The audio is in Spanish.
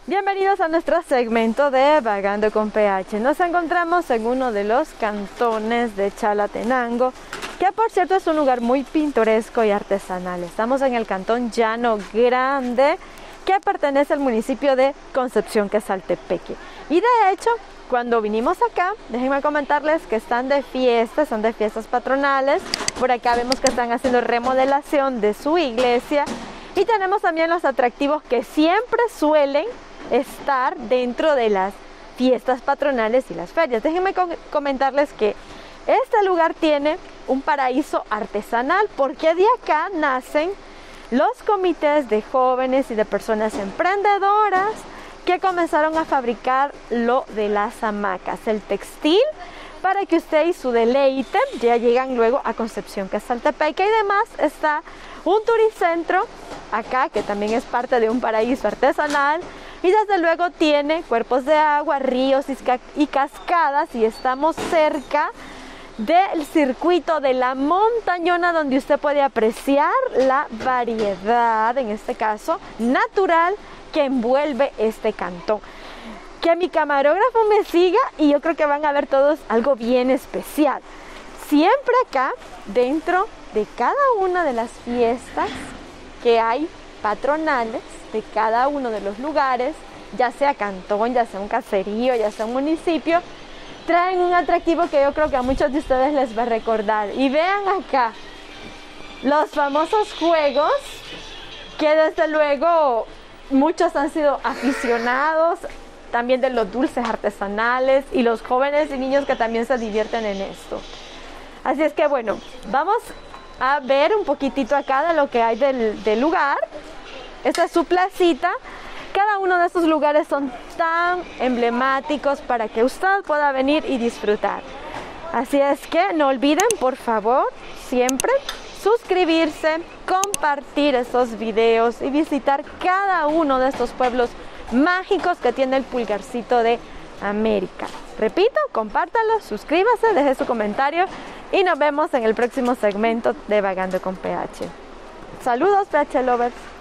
Bienvenidos a nuestro segmento de Vagando con PH. Nos encontramos en uno de los cantones de Chalatenango, que por cierto es un lugar muy pintoresco y artesanal. Estamos en el cantón Llano Grande, que pertenece al municipio de Concepción Quesaltepeque. Y de hecho, cuando vinimos acá, déjenme comentarles que están de fiestas patronales. Por acá vemos que están haciendo remodelación de su iglesia. Y tenemos también los atractivos que siempre suelen estar dentro de las fiestas patronales y las ferias. Déjenme comentarles que este lugar tiene un paraíso artesanal, porque de acá nacen los comités de jóvenes y de personas emprendedoras que comenzaron a fabricar lo de las hamacas, el textil, para que usted y su deleite ya llegan luego a Concepción Quesaltepeque. Y además está un turicentro acá que también es parte de un paraíso artesanal, y desde luego tiene cuerpos de agua, ríos y cascadas, y estamos cerca del circuito de la Montañona, donde usted puede apreciar la variedad, en este caso natural, que envuelve este cantón. Que mi camarógrafo me siga y yo creo que van a ver todos algo bien especial. Siempre acá, dentro de cada una de las fiestas que hay patronales de cada uno de los lugares, ya sea cantón, ya sea un caserío, ya sea un municipio, traen un atractivo que yo creo que a muchos de ustedes les va a recordar. Y vean acá los famosos juegos, que desde luego muchos han sido aficionados también de los dulces artesanales, y los jóvenes y niños que también se divierten en esto. Así es que bueno, vamos a ver un poquitito acá de lo que hay del lugar. Esta es su placita. Cada uno de estos lugares son tan emblemáticos para que usted pueda venir y disfrutar. Así es que no olviden, por favor, siempre suscribirse, compartir esos videos y visitar cada uno de estos pueblos mágicos que tiene el pulgarcito de América. Repito, compártanlo, suscríbase, deje su comentario y nos vemos en el próximo segmento de Vagando con PH. Saludos, PH Lovers.